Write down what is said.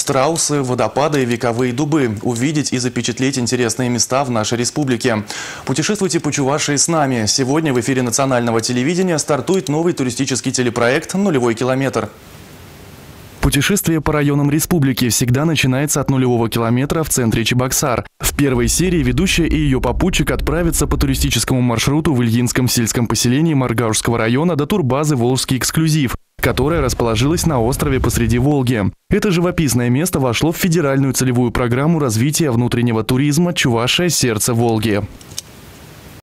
Страусы, водопады и вековые дубы. Увидеть и запечатлеть интересные места в нашей республике. Путешествуйте по Чувашии с нами. Сегодня в эфире национального телевидения стартует новый туристический телепроект «Нулевой километр». Путешествие по районам республики всегда начинается от нулевого километра в центре Чебоксар. В первой серии ведущая и ее попутчик отправятся по туристическому маршруту в Ильинском сельском поселении Маргаушского района до турбазы «Волжский эксклюзив», которая расположилась на острове посреди Волги. Это живописное место вошло в федеральную целевую программу развития внутреннего туризма «Чувашия. Сердце Волги».